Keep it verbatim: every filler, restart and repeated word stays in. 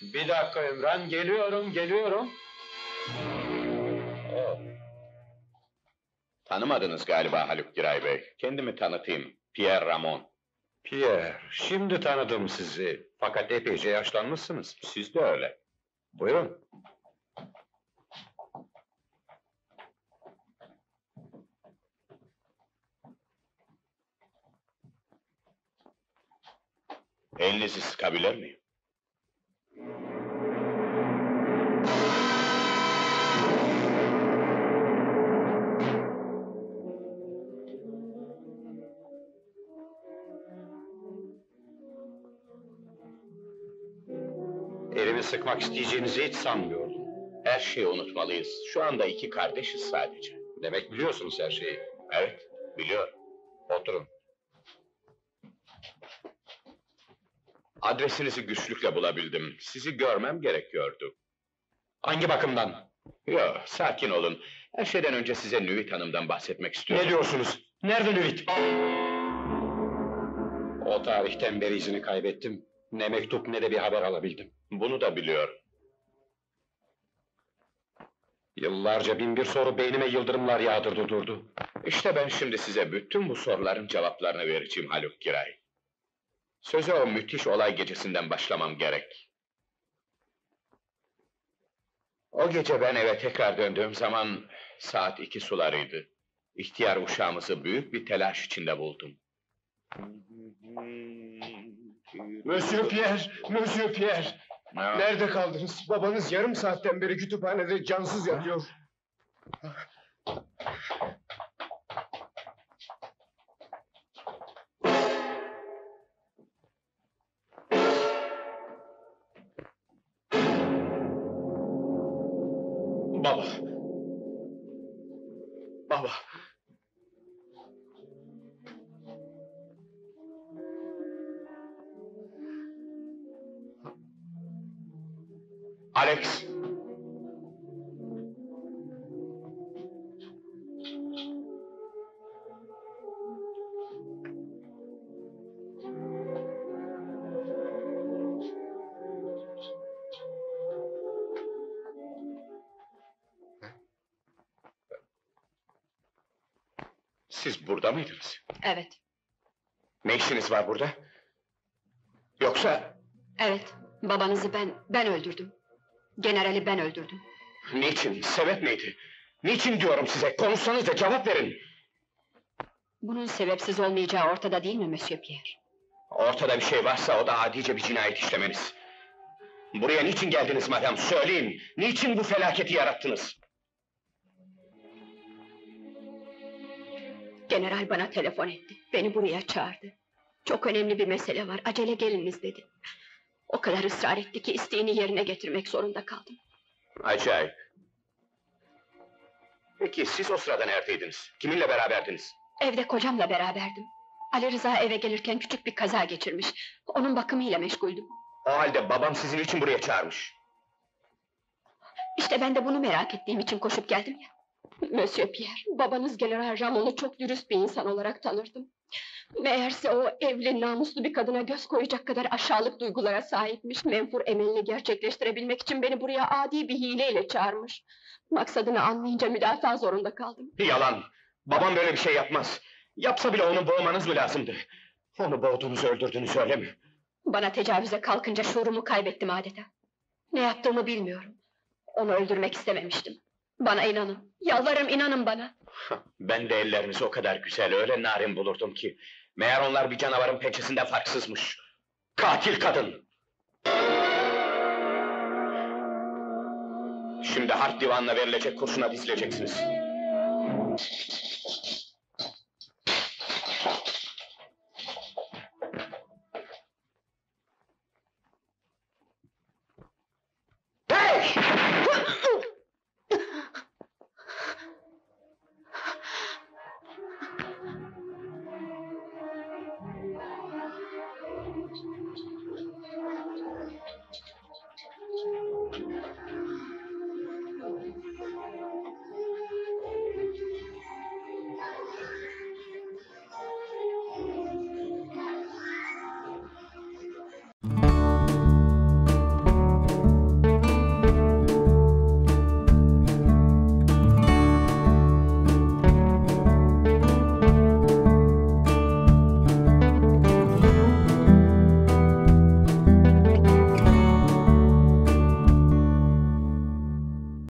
Bir dakika Ümran, geliyorum, geliyorum. Oo. Tanımadınız galiba Haluk Giray Bey. Kendimi tanıtayım. Pierre Ramon. Pierre, şimdi tanıdım sizi. Fakat epeyce yaşlanmışsınız. Siz de öyle. Buyurun. Elinizi sıkabilir miyim? Elimi sıkmak isteyeceğinizi hiç sanmıyordum. Her şeyi unutmalıyız. Şu anda iki kardeşiz sadece. Demek biliyorsunuz her şeyi. Evet, biliyorum. Oturun. Adresinizi güçlükle bulabildim. Sizi görmem gerekiyordu. Hangi bakımdan? Yo, sakin olun. Her şeyden önce size Nüvit Hanım'dan bahsetmek istiyorum. Ne diyorsunuz? Nerede Nüvit? O tarihten beri izini kaybettim. Ne mektup ne de bir haber alabildim. Bunu da biliyorum. Yıllarca bin bir soru beynime yıldırımlar yağdırdı durdu. İşte ben şimdi size bütün bu soruların cevaplarını vereceğim Haluk Giray. Söze o müthiş olay gecesinden başlamam gerek. O gece ben eve tekrar döndüğüm zaman saat iki sularıydı. İhtiyar uşağımızı büyük bir telaş içinde buldum. Monsieur Pierre, Monsieur Pierre! Ne? Nerede kaldınız? Babanız yarım saatten beri kütüphanede cansız yatıyor. Baba! Baba! Alex! Siz burada mıydınız? Evet, Ne işiniz var burada? Yoksa evet. Babanızı ben, ben öldürdüm. Generali ben öldürdüm. niçin? Sebep neydi? Niçin diyorum size? Konuşsanız da cevap verin! Bunun sebepsiz olmayacağı ortada değil mi Monsieur Pierre? Ortada bir şey varsa o da adice bir cinayet işlemeniz. Buraya niçin geldiniz madam? Söyleyin! Niçin bu felaketi yarattınız? General bana telefon etti. Beni buraya çağırdı. Çok önemli bir mesele var. Acele geliniz dedi. O kadar ısrar etti ki isteğini yerine getirmek zorunda kaldım. Acayip. Peki siz o sırada neredeydiniz? Kiminle beraberdiniz? Evde kocamla beraberdim. Ali Rıza eve gelirken küçük bir kaza geçirmiş. Onun bakımıyla meşguldüm. O halde babam sizin için buraya çağırmış. İşte ben de bunu merak ettiğim için koşup geldim ya. Monsieur Pierre, babanız General Ramon'u çok dürüst bir insan olarak tanırdım. Meğerse o evli, namuslu bir kadına göz koyacak kadar aşağılık duygulara sahipmiş. Menfur emelini gerçekleştirebilmek için beni buraya adi bir hileyle çağırmış. Maksadını anlayınca müdafaa zorunda kaldım. Yalan! Babam böyle bir şey yapmaz. Yapsa bile onu boğmanız mı lazımdı? Onu boğdunuz, öldürdünüz öyle mi? Bana tecavüze kalkınca şuurumu kaybettim adeta. Ne yaptığımı bilmiyorum. Onu öldürmek istememiştim. Bana inanın, yalvarırım inanın bana. Ben de ellerinizi o kadar güzel, öyle narin bulurdum ki... Meğer onlar bir canavarın pençesinde farksızmış. Katil kadın! Şimdi harp divanına verilecek kurşuna dizileceksiniz.